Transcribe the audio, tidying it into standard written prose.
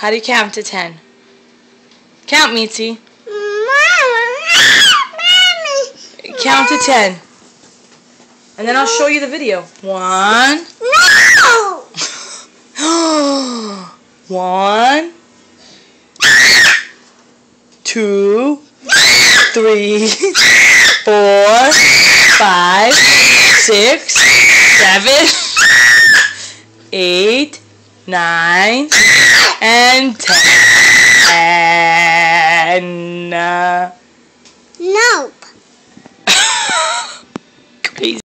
How do you count to 10? Count, Mitzi. Count to 10. And then I'll show you the video. 1. No! 1, 2, 3, 4, 5, 6, 7, 8, 9, and 10. No. Crazy.